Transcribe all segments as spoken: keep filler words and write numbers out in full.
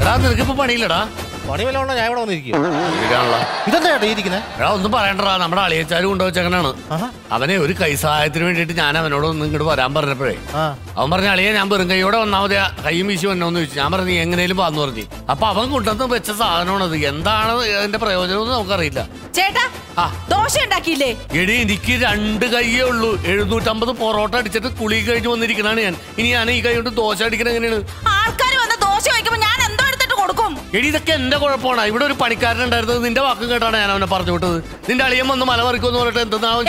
നിനക്കിപ്പോ പണിയില്ലടാ. പണി വല്ല ഞാൻ ഇവിടെ വന്നിരിക്കും. ഇതെന്താ ഇരിക്കുന്നത്? എടാ ഒന്നും പറയണ്ടടാ, നമ്മുടെ അളിയച്ചാരും കൊണ്ടുവച്ചങ്ങനാണ്. അവനെ ഒരു കൈ സഹായത്തിന് വേണ്ടിട്ട് ഞാൻ അവനോട് ഒന്ന് ഇങ്ങോട്ട് വരാൻ പറഞ്ഞപ്പോഴേ അവൻ പറഞ്ഞ അളിയെ ഞാൻ വെറും കൈയോടെ വന്നാമതി കൈയും വീശി വന്നോന്ന് ചോദിച്ചു. ഞാൻ പറഞ്ഞു എങ്ങനെയും വന്നു പറഞ്ഞു. അപ്പൊ അവൻ കൊണ്ടുവന്ന് വെച്ച സാധനമാണത്. എന്താണ് അതിന്റെ പ്രയോജനം എന്ന് നമുക്കറിയില്ല. ചേട്ടാ ദോശ ഉണ്ടാക്കിയില്ലേ? എടി എനിക്ക് രണ്ട് കൈയേ ഉള്ളൂ. എഴുന്നൂറ്റമ്പത് പൊറോട്ട അടിച്ചിട്ട് കുളി കഴിഞ്ഞ് വന്നിരിക്കണാണ് ഞാൻ. ഇനി ഞാൻ ഈ കൈ കൊണ്ട് ദോശ അടിക്കണ എങ്ങനെയാണ്? ആൾക്കാർ വന്ന് ദോശ കഴിക്കുമ്പോ ഞാൻ എന്തോ എടുത്തിട്ട് കൊടുക്കും. എടി ഇതൊക്കെ എന്റെ കുഴപ്പമാണ്. ഇവിടെ ഒരു പണിക്കാരൻ ഉണ്ടായിരുന്നത്. നിന്റെ വാക്കും കേട്ടാണ് ഞാൻ അവനെ പറഞ്ഞു വിട്ടത്. നിന്റെ അളിയൻ വന്ന് മല പറിക്കുമെന്ന് പറഞ്ഞിട്ട് എന്താവും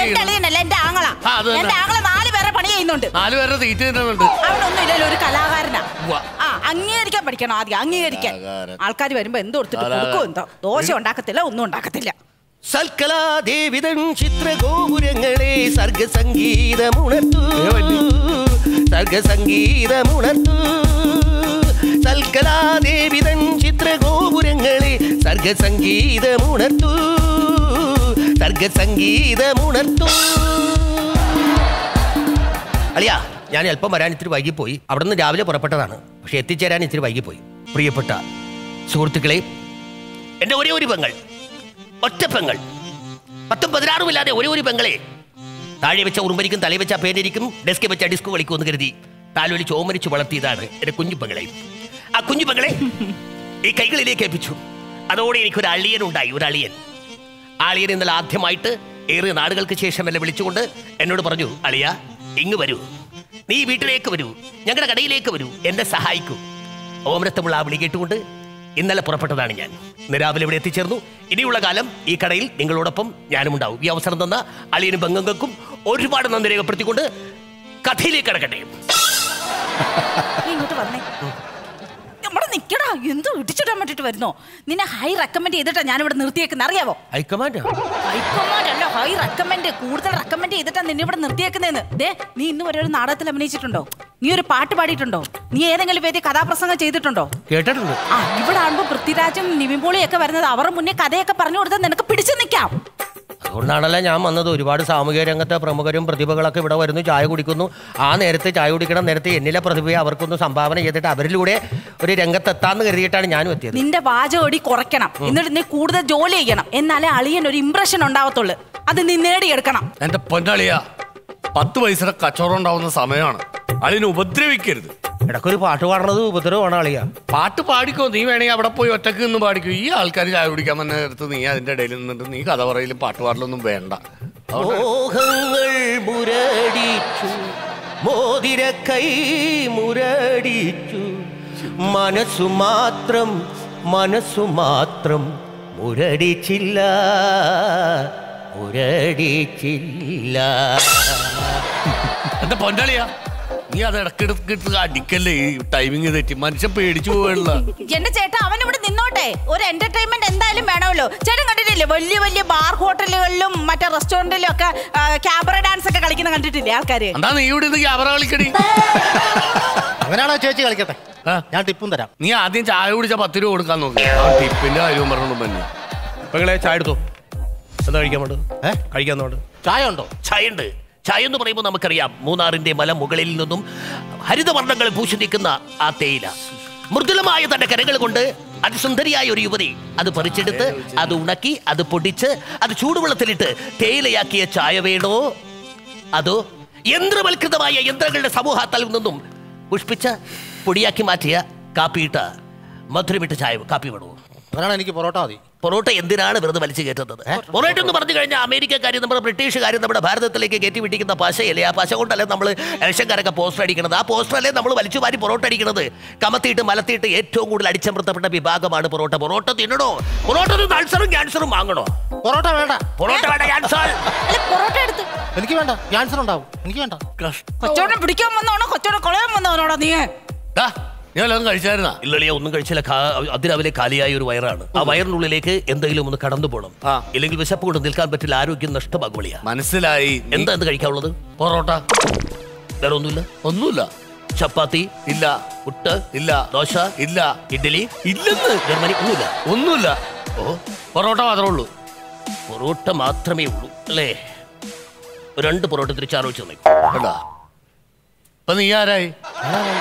നാല് പേരുടെ തീറ്റ തിന്നുന്നുണ്ട്. അവനൊന്നും ഇല്ലല്ലോ, ഒരു കലാകാരനാ. ആ അംഗീകരിക്കാൻ പഠിക്കണം ആദ്യം, അംഗീകരിക്കാൻ. ആൾക്കാർ വരുമ്പോ എന്തോ എടുത്തിട്ട് കൊടുക്കും. എന്തോ ദോശ ഉണ്ടാക്കത്തില്ല, ഒന്നും ഉണ്ടാക്കത്തില്ല. സൽക്കലാദേവിതൻ ചിത്രഗോപുരങ്ങളെ സർഗസംഗീതമുണർത്തു, സർഗസംഗീതമുണർത്തു. സൽക്കലാദേവിതൻ ചിത്രഗോപുരങ്ങളെ സർഗസംഗീതമുണർത്തു, സർഗസംഗീതമുണർത്തു. അളിയാ, ഞാൻ അല്പം വരാൻ ഇത്തിരി വൈകിപ്പോയി. അവിടെ നിന്ന് രാവിലെ പുറപ്പെട്ടതാണ്, പക്ഷെ എത്തിച്ചേരാൻ ഇത്തിരി വൈകിപ്പോയി. പ്രിയപ്പെട്ട സുഹൃത്തുക്കളെ, എൻ്റെ ഒരേ ഒരു പെങ്ങൾ, ഒറ്റ പെങ്ങൾ, പത്തും പതിനാറും ഇല്ലാതെ ഒരേ ഒരു പെങ്ങളെ താഴെ വെച്ച ഉറുമ്പരിക്കും തലയിൽ വെച്ച പേരിക്കും ഡെസ്ക് വെച്ച ഡിസ്ക് കളിക്കും എന്ന് കരുതി താലൊലി ചോമരിച്ചു വളർത്തിയതാണ് എൻ്റെ കുഞ്ഞു പെങ്ങളെ. ആ കുഞ്ഞു പെങ്ങളെ ഈ കൈകളിലേക്ക് ഏൽപ്പിച്ചു. അതോടെ എനിക്കൊരു അളിയനുണ്ടായി, ഒരു അളിയൻ. അളിയൻ ഇന്നലെ ആദ്യമായിട്ട് ഏറെ നാടുകൾക്ക് ശേഷം എന്നെ വിളിച്ചുകൊണ്ട് എന്നോട് പറഞ്ഞു, അളിയ ഇങ്ങ് വരൂ, നീ വീട്ടിലേക്ക് വരൂ, ഞങ്ങളുടെ കടയിലേക്ക് വരൂ, എന്നെ സഹായിക്കൂ. ഓമനത്തമുള്ള ആ വിളി കേട്ടുകൊണ്ട് ഇന്നലെ പുറപ്പെട്ടതാണ് ഞാൻ. ഇന്ന് രാവിലെ ഇവിടെ എത്തിച്ചേർന്നു. ഇനിയുള്ള കാലം ഈ കടയിൽ നിങ്ങളോടൊപ്പം ഞാനും ഉണ്ടാവും. ഈ അവസരം തന്ന അളിയനും പെങ്ങൾക്കും ഒരുപാട് നന്ദി രേഖപ്പെടുത്തിക്കൊണ്ട് കഥയിലേക്ക് കടക്കട്ടെ. ഇങ്ങോട്ട് വന്നേ, നമ്മുടെ നിക്കടാ, എന്തോ ഇടിച്ചിടാൻ വേണ്ടിട്ട് വരുന്നോ? നിന്നെ ഹൈ റെക്കമെൻഡ് ചെയ്തിട്ടാ ഞാൻ ഇവിടെ നിർത്തിയേക്കുന്നത്, അറിയാവോ? ഹൈക്കമാൻഡ് ഹൈക്കമാൻഡ് അല്ല, ഹൈ റെക്കമെൻഡ്, കൂടുതൽ റെക്കമെൻഡ് ചെയ്തിട്ടാ നിന്നെ ഇവിടെ നിർത്തിയേക്കുന്നതെന്ന്. ദേ, നീ ഇന്ന് വരെ ഒരു നാടകത്തിൽ അഭിനയിച്ചിട്ടുണ്ടോ? നീ ഒരു പാട്ട് പാടിയിട്ടുണ്ടോ? നീ ഏതെങ്കിലും വേദി കഥാപ്രസംഗം ചെയ്തിട്ടുണ്ടോ? കേട്ടിട്ടുണ്ട്. ആ, ഇവിടെ ആകുമ്പോ പൃഥ്വിരാജും നിവിൻപോളിയും ഒക്കെ വരുന്നത് അവരുടെ മുന്നേ കഥയൊക്കെ പറഞ്ഞു കൊടുത്താൽ നിനക്ക് പിടിച്ചു നിൽക്കാം. അതുകൊണ്ടാണല്ലോ ഞാൻ വന്നത്. ഒരുപാട് സാമൂഹിക രംഗത്തെ പ്രമുഖരും പ്രതിഭകളൊക്കെ ഇവിടെ വരുന്നു, ചായ കുടിക്കുന്നു. ആ നേരത്തെ ചായ കുടിക്കണം നേരത്തെ എന്നിലെ പ്രതിഭയെ അവർക്കൊന്ന് സംഭാവന ചെയ്തിട്ട് അവരിലൂടെ ഒരു രംഗത്തെത്താന്ന് കരുതിയിട്ടാണ് ഞാനും എത്തിയത്. നിന്റെ വാചകോടി കുറയ്ക്കണം, എന്നിട്ട് നീ കൂടുതൽ ജോലി ചെയ്യണം, എന്നാലേ അളിയൻ ഒരു ഇംപ്രഷൻ ഉണ്ടാവത്തുള്ളൂ. അത് നീ നേടിയെടുക്കണം. എന്റെ പൊന്നളിയ, പത്ത് പൈസയുടെ കച്ചവടം ഉണ്ടാവുന്ന സമയമാണ്. അളിയനെ ഉപദ്രവിക്കരുത്. ഇടയ്ക്കൊരു പാട്ട് പാടുന്നത് ഉപദ്രവമാണ് അളിയ. പാട്ട് പാടിക്കോ, നീ വേണമെങ്കിൽ അവിടെ പോയി ഒറ്റക്ക് നിന്ന് പാടിക്കോ. ഈ ആൾക്കാർ ചായ കുടിക്കാൻ വന്ന നേരത്ത് നീ അതിന്റെ ഇടയിൽ നിന്നിട്ട് നീ കഥ പറയലും പാട്ട് പാടലൊന്നും വേണ്ട. മോഹങ്ങൾ മുരടിച്ചു, മോതിര കൈ മുരടിച്ചു, മനസ്സു മാത്രം മനസ്സു മാത്രം മുരടിച്ചില്ല, മുരടിച്ചില്ല. എന്റെ പൊന്നളിയാ, നീ അത് ഇടക്കിടക്കിട്ട് അടിക്കല്ലേ, ഈ ടൈമിങ് തെറ്റി മനുഷ്യൻ പേടിച്ചു പോവുകയുള്ള. എന്റെ ചേട്ടാ, അവൻ ഇവിടെ നിന്നോട്ടെ, ഒരു എന്റർടൈൻമെന്റ് എന്തായാലും വേണമല്ലോ. ചേട്ടൻ കണ്ടിട്ടില്ലേ വലിയ വലിയ ബാർ ഹോട്ടലുകളിലും മറ്റേ റെസ്റ്റോറന്റിലും ഒക്കെ ക്യാബറ ഡാൻസ് ഒക്കെ കളിക്കുന്ന കണ്ടിട്ടില്ലേ ആൾക്കാര്? എന്താ നീ ഇവിടെ നിന്ന് ക്യാബറ കളിക്കടി? അങ്ങനെയാണോ ചേച്ചി കളിക്കട്ടെ, ഞാൻ ടിപ്പും തരാം. നീ ആദ്യം ചായ കുടിച്ച പത്ത് രൂപ കൊടുക്കാൻ നോക്കി. ടിപ്പിന്റെ കാര്യം പറഞ്ഞു തന്നെ. പെങ്ങളെ ചായ എടുത്തോ. എന്താ കഴിക്കാൻ വേണ്ടത്? ഏഹ് കഴിക്കാൻ വേണ്ട ചായ ഉണ്ടോ? ചായ ഉണ്ട്. ചായ എന്ന് പറയുമ്പോൾ നമുക്കറിയാം, മൂന്നാറിന്റെ മല മുകളിൽ നിന്നും ഹരിതവർണ്ണങ്ങൾ പൂശി നിൽക്കുന്ന ആ തേയില, മൃദുലമായ തന്റെ കരങ്ങൾ കൊണ്ട് അതിസുന്ദരിയായ ഒരു യുവതി അത് പറിച്ചെടുത്ത് അത് ഉണക്കി അത് പൊടിച്ച് അത് ചൂടുവെള്ളത്തിലിട്ട് തേയിലയാക്കിയ ചായ വേണോ, അതോ യന്ത്രവൽകൃതമായ യന്ത്രങ്ങളുടെ സമൂഹത്തിൽ നിന്നും പുഷ്പിച്ച പൊടിയാക്കി മാറ്റിയ കാപ്പിയിട്ട മധുരമിട്ട ചായ കാപ്പി വേണോ? അതാണ് എനിക്ക് പൊറോട്ട മതി. പൊറോട്ട എന്തിനാണ് വെറുതെ വലിച്ചു കയറ്റുന്നത്? പൊറോട്ട എന്ന് പറഞ്ഞു കഴിഞ്ഞാൽ അമേരിക്കക്കാരും നമ്മുടെ ബ്രിട്ടീഷുകാരും നമ്മുടെ ഭാരതത്തിലേക്ക് കയറ്റി വിട്ടിരിക്കുന്ന പശയല്ലേ? ആ പശ കൊണ്ടല്ലേ നമ്മൾ ഇലക്ഷൻകാരൊക്കെ പോസ്റ്റർ അടിക്കുന്നത്? ആ പോസ്റ്ററല്ലേ നമ്മൾ വലിച്ചു വാരി പൊറോട്ട അടിക്കുന്നത്? കമത്തിയിട്ട് മലത്തിയിട്ട് ഏറ്റവും കൂടുതൽ അടിച്ചമർത്തപ്പെട്ട വിഭാഗമാണ് പൊറോട്ട. പൊറോട്ട തിന്നണോ? പൊറോട്ട അൾസറും ക്യാൻസറും വാങ്ങണോ? പൊറോട്ട വേണ്ട. പൊറോട്ട വേണ്ട, ക്യാൻസർ. പൊറോട്ട എടുത്ത് എനിക്ക് വേണ്ട, ക്യാൻസർ ഉണ്ടാവും. എനിക്ക് വേണ്ട. കൊച്ചോട്ടം പിടിക്കാൻ വന്നോണോ കൊച്ചോട്ടം കൊളയാൻ വന്നവനോടാ നീ? ഞാൻ കഴിച്ചായിരുന്ന ഇല്ലളിയ ഒന്നും കഴിച്ചില്ല. അതിരാവിലെ കാലിയായ ഒരു വയറാണ്. ആ വയറിനുള്ളിലേക്ക് എന്തെങ്കിലും ഒന്ന് കടന്നു പോകണം, ഇല്ലെങ്കിൽ വിശപ്പ് കൊണ്ട് നിൽക്കാൻ പറ്റില്ല, ആരോഗ്യം നഷ്ടമാകുളിയാ. മനസ്സിലായി. എന്താ എന്ത് കഴിക്കാനുള്ളത്? പൊറോട്ട. വേറെ ഒന്നുമില്ല? ഒന്നുമില്ല. ചപ്പാത്തി ഇല്ല. പുട്ട് ഇല്ല. ദോശ ഇല്ല. ഇഡ്ഡലി ഇല്ലെന്ന്. ജർമ്മനി ഒന്നുമില്ല. ഒന്നുമില്ല. ഓ, പൊറോട്ട മാത്രമേ ഉള്ളൂ. പൊറോട്ട മാത്രമേ ഉള്ളൂ അല്ലേ? രണ്ട് പൊറോട്ട തിരിച്ചാലോചിച്ച് കേട്ടാ. ഇപ്പൊ നീ ആരായി?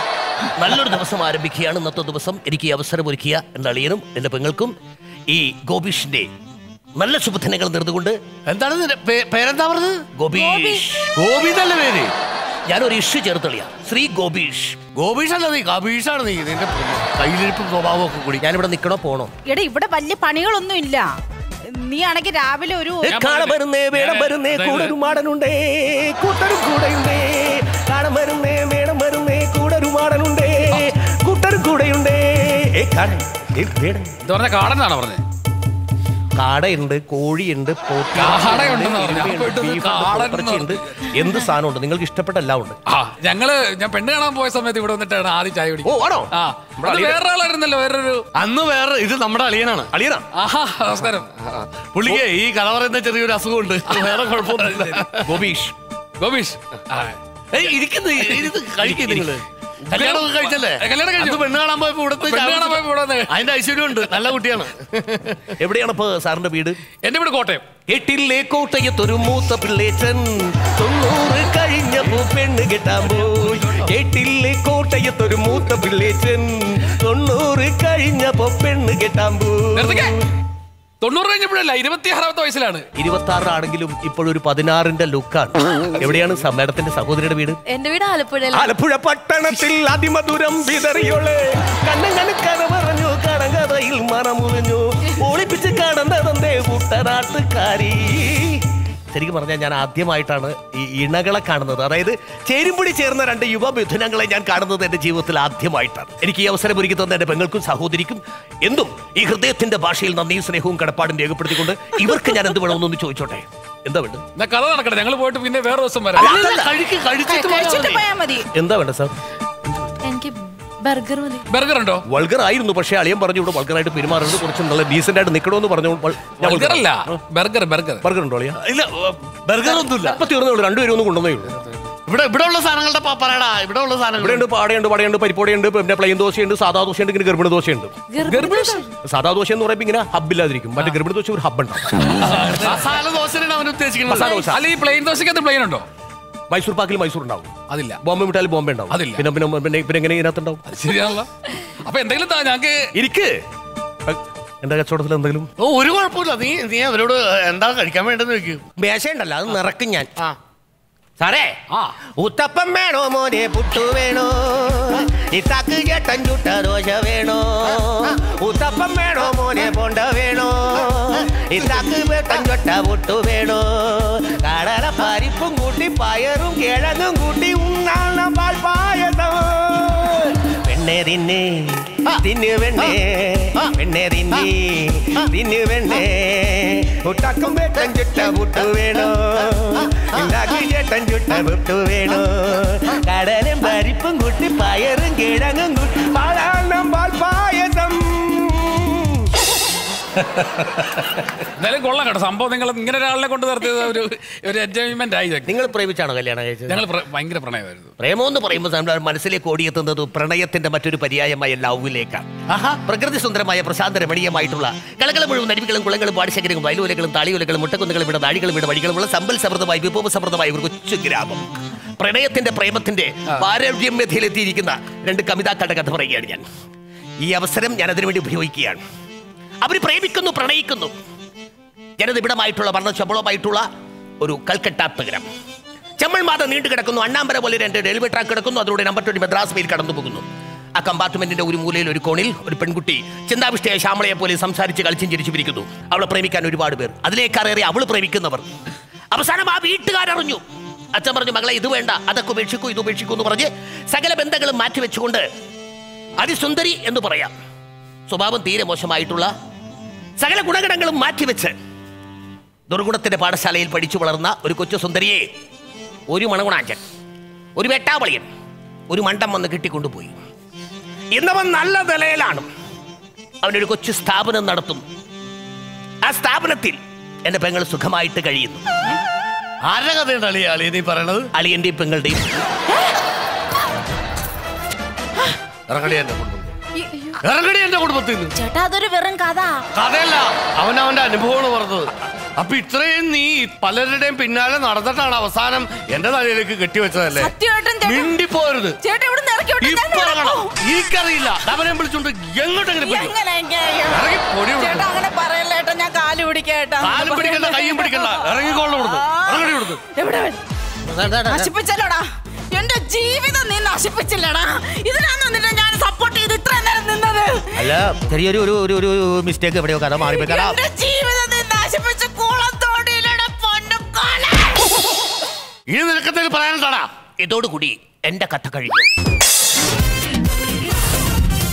നല്ലൊരു ദിവസം ആരംഭിക്കുകയാണ് ഇന്നത്തെ ദിവസം. എനിക്ക് ഈ അവസരം ഒരുക്കിയ എൻ്റെ അളിയനും എൻ്റെ പെങ്ങൾക്കും ഈ ഗോപീഷിന്റെ നല്ല ശുഭദിനങ്ങൾ നേർന്നുകൊണ്ട്. എന്താണ് നിന്റെ പേ- പേരെന്താ പറഞ്ഞത്? ഗോപീഷ്. ഗോപി നല്ല പേര്. ഞാനൊരു ഇഷ്യൂ ചേർത്തളിയാ, ശ്രീ ഗോപീഷ്. ഗോപീഷ് അല്ല, നീ കബീഷാണ്. നീ നിന്റെ കയ്യിലിരിപ്പ് സ്വഭാവം ഒക്കെ കൂടി. ഞാനിവിടെ നിൽക്കണോ പോണോ? എടാ ഇവിടെ വലിയ പണികളൊന്നും ഇല്ല. നീ ആണെങ്കിൽ രാവിലെ ഒരു കാണാൻ വരുന്നേ വേണം വരുന്നേ കൂടൊരു മാടനുണ്ടേ കൂട്ടരും കൂടെയുണ്ടേ. കാണാൻ വരുന്നേ വേണം വരുന്നേ കൂടൊരു മാടനുണ്ടേ കൂട്ടരും കൂടെയുണ്ടേ. കാടനാണോ പറഞ്ഞത്? കാടയുണ്ട്, കോഴിയുണ്ട്, പോത്തുണ്ട്, എന്ത് സാധനമുണ്ട് നിങ്ങൾക്ക് ഇഷ്ടപ്പെട്ട എല്ലാം ഉണ്ട്. ആ ഞങ്ങള് ഞാൻ പെണ്ണ് കാണാൻ പോയ സമയത്ത് ഇവിടെ വന്നിട്ടാണ് ആദ്യം ചായ കുടിക്കും. ഓ ആണോ? ആ വേറെ ആളായിരുന്നല്ലോ, വേറൊരു അന്ന് വേറെ. ഇത് നമ്മുടെ അളിയനാണ്. അളിയനാ? ആഹാ നമസ്കാരം. പുള്ളിക്ക് ഈ കഥ പറയുന്ന ചെറിയൊരു അസുഖമുണ്ട്. വേറെ കുഴപ്പമൊന്നുമില്ല. ഗോപീഷ്. ഗോപീഷ് ഏയ് ഇരിക്കുന്നു, ഇരുന്ന് കഴിക്കും നിങ്ങള്. കല്യാണമൊക്കെ കഴിച്ചല്ലേ? കല്യാണം കഴിച്ചു. അന്ന് പെണ്ണ് കാണാൻ പോയപ്പോ ഇവിടുത്തെ പെണ്ണ് കാണാൻ പോയപ്പോ ഇവിടെ വന്ന് അതിന്റെ ഐശ്വര്യമുണ്ട്. നല്ല കുട്ടിയാണ്. എവിടെയാണ് ഇപ്പൊ സാറിന്റെ വീട്? എന്റെ വീട് കോട്ടയം. എട്ടില്ലേ കോട്ടയത്തൊരു മൂത്ത പിള്ളേച്ചൻ തൊണ്ണൂറ് കഴിഞ്ഞപ്പോ പെണ്ണ് കെട്ടാൻ പോയി. എട്ടില്ലേ കോട്ടയത്തൊരു മൂത്ത പിള്ളേച്ചൻ തൊണ്ണൂറ് കഴിഞ്ഞപ്പോ പെണ്ണ് കെട്ടാൻ നിർത്തിക്കേ. പോയി. തൊണ്ണൂറ് കഴിഞ്ഞപ്പോഴല്ല, ഇരുപത്തി ആറാമത്തെ വയസ്സിലാണ്. ഇരുപത്തി ആറാണെങ്കിലും ഇപ്പോഴൊരു പതിനാറിന്റെ ലുക്കാണ്. എവിടെയാണ് മേഡത്തിന്റെ സഹോദരിയുടെ വീട്? എന്റെ വീട് ആലപ്പുഴ. ആലപ്പുഴ പട്ടണത്തിൽ അതിമധുരം വിതറിയോളെ കണ്ണങ്ങനക്കഥ പറഞ്ഞു കടങ്കഥയിൽ മറമുറിഞ്ഞു ഒളിപ്പിച്ച് കാണുന്നതെന്തേ കൂട്ടനാട്ടുകാരി. ശരിക്കും പറഞ്ഞാൽ ഞാൻ ആദ്യമായിട്ടാണ് ഈ ഇണകളെ കാണുന്നത്. അതായത് ചേരുംപടി ചേർന്ന രണ്ട് യുവ മിഥുനങ്ങളെ ഞാൻ കാണുന്നത് എന്റെ ജീവിതത്തിൽ ആദ്യമായിട്ടാണ്. എനിക്ക് ഈ അവസരം ഒരുക്കി തന്ന എന്റെ പെങ്ങൾക്കും സഹോദരിക്കും എന്തും ഈ ഹൃദയത്തിന്റെ ഭാഷയിൽ നന്ദിയും സ്നേഹവും കടപ്പാടും രേഖപ്പെടുത്തിക്കൊണ്ട് ഇവർക്ക് ഞാൻ എന്ത് വേണമെന്നൊന്ന് ചോദിച്ചോട്ടെ. എന്താ വേണ്ടത്? കഥ നടക്കട്ടെ, ഞങ്ങൾ പോയിട്ട് പിന്നെ വേറെ ദിവസം വരാം. കഴിച്ചിട്ട് പോയാ മതി. എന്താ വേണ്ട സാർ? എനിക്ക് ബർഗർ മതി. ബർഗർ ഉണ്ടോ? വൾഗർ ആയിരുന്നു, പക്ഷേ അളിയൻ പറഞ്ഞു ഇവിടെ വൾഗറായിട്ട് പെരുമാറുന്നത് കുറച്ച് നല്ല ഡീസന്റ് ആയിട്ട് നിൽക്കണമെന്ന് പറഞ്ഞു. ബർഗർ അല്ല, ബർഗർ ബർഗർ ബർഗർ ഉണ്ടോ അളിയ? ഇല്ല, ബർഗർ ഒന്നുമില്ല. അപ്പൊ തീർന്നേ ഉള്ളൂ, രണ്ടുപേരും ഒന്ന് കൊണ്ടുവന്നേ ഉള്ളൂ. ഇവിടെ ഇവിടെ ഉള്ള സാധനങ്ങളുടെ പറയടാ. ഇവിടെ ഉള്ള സാധനങ്ങൾ ഇവിടെ ഉണ്ട്, പാടയുണ്ട്, വടയുണ്ട്, പരിപ്പോടയുണ്ട്, പിന്നെ പ്ലെയിൻ ദോശയുണ്ട്, സാധാ ദോശയുണ്ട്, ഇങ്ങനെ ഗർഭിണി ദോശയുണ്ട്. സാധാ ദോശ എന്ന് പറയുമ്പോൾ ഇങ്ങനെ ഹബ്ബില്ലാതിരിക്കും, മറ്റേ ഗർഭിണി ദോശ ഒരു ഹബ്ബ് ഉണ്ടാവും. മസാല ദോശയാണ് അവൻ ഉദ്ദേശിക്കുന്നത്. മസാല ദോശ. അല്ല, ഈ പ്ലെയിൻ ദോശക്കകത്ത് പ്ലെയിൻ ഉണ്ടോ? മൈസൂർ പാക്കിൽ മൈസൂർ ഉണ്ടാവും, അതില്ല. ബോംബെ മിഠായിൽ ബോംബെ ഉണ്ടാവും, അതില്ല. പിന്നെ പിന്നെ പിന്നെ പിന്നെ എങ്ങനെ ഇതിനകത്ത് ഉണ്ടാവും? ശരിയാണല്ലോ. അപ്പൊ എന്തെങ്കിലും താ ഞങ്ങക്ക് ഇരിക്ക്. എന്റെ കച്ചവടത്തിൽ എന്തെങ്കിലും ഓ ഒരു കുഴപ്പമില്ല. നീ നീ അവരോട് എന്താ കഴിക്കാൻ വേണ്ടെന്ന് വെക്കും. മേശയുണ്ടല്ലോ, അത് നിറക്കും ഞാൻ. ആ സാറേ, ആ ഉത്തപ്പം വേണോ മോനെ, പുട്ടു വേണോ, ഇത്താക്ക് ചേട്ടൻ ചുട്ട ദോശ വേണോ, ഉത്തപ്പം വേണോ മോനെ, പൊണ്ട വേണോ, ഇത്താക്ക് ചേട്ടൻ ചുട്ട പുട്ടു വേണോ, കടല പരിപ്പും കൂട്ടി പയറും കിഴങ്ങും കൂട്ടി ഉണ്ണാണ പാൽ പായസം. വെണ്ണേ തിന്ന് തിന്നു വെണ്ണേ, വെണ്ണേ തിന്നി തിന്നു വെണ്ണേ, ഉത്തക്കും ചേട്ടൻ ചുട്ട പുട്ടു വേണോ, ഇത്താക്ക് ചേട്ടൻ ചുട്ട പുട്ടു വേണോ, കടലും പരിപ്പും കൂട്ടി പയറും കിഴങ്ങും കൂട്ടി പാലാണം പാൽ പായസം. എന്തായാലും കൊള്ളാം കേട്ടോ സംഭവം. നിങ്ങൾ ഇങ്ങനെ ഒരാളിനെ കൊണ്ട് നടത്തിയത് ഒരു ഒരു എൻജോയ്മെന്റ് ആയി. നിങ്ങൾ പ്രേമിച്ചാണോ കല്യാണം കഴിച്ചത്? ഞങ്ങൾ ഭയങ്കര പ്രണയമായിരുന്നു. പ്രേമം എന്ന് പറയുമ്പോൾ നമ്മുടെ മനസ്സിലേക്ക് ഓടിയെത്തുന്നത് പ്രണയത്തിന്റെ മറ്റൊരു പര്യായമായ ലൗവിലേക്കാണ്. ആഹാ, പ്രകൃതി സുന്ദരമായ പ്രശാന്ത രമണീയമായിട്ടുള്ള കളകളും മുഴുവൻ അരുവികളും കുളങ്ങളും പാടിശേഖരങ്ങളും വയലുലകളും താളിയുലകളും മുട്ടക്കുന്നുകളും ഇവിടെ നാഴികളും ഇവിടെ വഴികളുമുള്ള സമ്പൽ സമൃദ്ധമായി വിഭവ സമൃദ്ധമായ ഒരു കൊച്ചു ഗ്രാമം. പ്രണയത്തിന്റെ പ്രേമത്തിന്റെ പാരമ്യം മെഥയിലെത്തിയിരിക്കുന്ന രണ്ട് കവിതാക്കളുടെ കഥ പറയുകയാണ് ഞാൻ. ഈ അവസരം ഞാൻ അതിനുവേണ്ടി ഉപയോഗിക്കുകയാണ്. അവർ പ്രേമിക്കുന്നു, പ്രണയിക്കുന്നു. ജനനിബിഡമായിട്ടുള്ള വർണ്ണശബളമായിട്ടുള്ള ഒരു കൽക്കട്ട നഗരം. ചെമ്മൺ മാത നീണ്ടു കിടക്കുന്നു, അണ്ണാമ്പര പോലെ രണ്ട് റെയിൽവേ ട്രാക്ക് കിടക്കുന്നു, അതിലൂടെ നമ്പർ ട്വന്റി മദ്രാസ് മെയിൽ കടന്നു പോകുന്നു. ആ കമ്പാർട്ട്മെന്റിന്റെ ഒരു മൂലയിൽ ഒരു കോണിൽ ഒരു പെൺകുട്ടി ചിന്താവിഷ്ടയായ ശ്യാമളയെ പോലെ സംസാരിച്ച് കളിച്ചും ചിരിച്ചിരിക്കുന്നു. അവളെ പ്രേമിക്കാൻ ഒരുപാട് പേർ, അതിലേക്കറേറെ അവൾ പ്രേമിക്കുന്നവർ. അവസാനം ആ വീട്ടുകാരറിഞ്ഞു. അച്ഛൻ പറഞ്ഞു, മകളെ ഇത് വേണ്ട, അതൊക്കെ ഉപേക്ഷിക്കൂ, ഇത് ഉപേക്ഷിക്കൂ എന്ന് പറഞ്ഞ് സകല ബന്ധങ്ങളും മാറ്റിവെച്ചുകൊണ്ട് അതിസുന്ദരി എന്ന് പറയാം, സ്വഭാവം തീരെ മോശമായിട്ടുള്ള സകല ഗുണഗണങ്ങളും മാറ്റിവെച്ച് ദുർഗുണത്തിന്റെ പാഠശാലയിൽ പഠിച്ചു വളർന്ന ഒരു കൊച്ചു സുന്ദരിയെ ഒരു മണഗുണാഞ്ചൻ, ഒരു വെട്ടാവളിയൻ, ഒരു മണ്ടം വന്ന് കിട്ടിക്കൊണ്ടുപോയി. ഇന്നവൻ നല്ല നിലയിലാണ്. അവനൊരു കൊച്ചു സ്ഥാപനം നടത്തും. ആ സ്ഥാപനത്തിൽ എന്റെ പെങ്ങൾ സുഖമായിട്ട് കഴിയുന്നു. ആരുടെ കഥയുണ്ട് അളിയ അളിയ നീ പറയണത്? അളിയന്റെയും പെങ്ങളുടെയും. ഇറങ്ങടി എന്റെ കുടുംബം, ഇറങ്ങടി എന്റെ കുടുംബത്തിൽ നിന്ന്. ചേട്ടാ അതൊരു വെറും കഥ. കഥയല്ല, അവൻ അവന്റെ അനുഭവമാണ് പറഞ്ഞത്. അപ്പൊ ഇത്രയും നീ പലരുടെയും പിന്നാലെ നടന്നിട്ടാണ് അവസാനം എന്റെ തലയിലേക്ക് കെട്ടിവെച്ചതല്ലേ? മിണ്ടിപ്പോരുത്. എനിക്കറിയില്ല. അവനെ വിളിച്ചോണ്ട് എങ്ങോട്ടെങ്കിലും കാലും പിടിക്കണ്ട, കയ്യും പിടിക്കണ്ട. ഇറങ്ങിക്കൊള്ളു കൊടുത്തു. ഇറങ്ങി കൊടുത്തു. നശിപ്പിച്ചല്ലോടാ എന്റെ ജീവിതം, നീ നശിപ്പിച്ചില്ലടാ. ഇതിനാണ് വന്നിട്ട് ഞാൻ സപ്പോർട്ട് ചെയ്ത് ഇത്ര നേരം നിന്നത്. അല്ല, ചെറിയൊരു ഒരു ഒരു ഒരു മിസ്റ്റേക്ക് എവിടെയോ കഥ മാറിപ്പോയി. എന്റെ ജീവിതം നീ നശിപ്പിച്ച് കുളത്തോടിയിലൂടെ പൊന്നുകാല. ഇനി നിനക്കെന്തെങ്കിലും പറയാനുണ്ടാടാ? ഇതോടുകൂടി എന്റെ കഥ കഴിഞ്ഞു.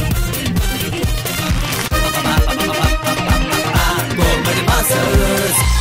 Masters.